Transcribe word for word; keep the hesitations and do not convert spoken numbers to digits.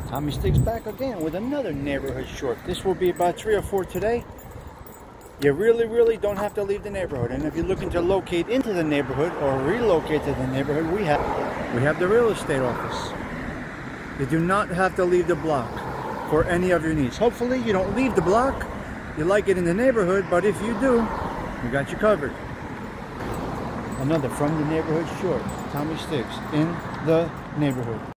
Tommy Stigs back again with another neighborhood short. This will be about three or four today. You really, really don't have to leave the neighborhood. And if you're looking to locate into the neighborhood or relocate to the neighborhood, we have, we have the real estate office. You do not have to leave the block for any of your needs. Hopefully you don't leave the block. You like it in the neighborhood, but if you do, we got you covered. Another from the neighborhood short. Tommy Stigs in the neighborhood.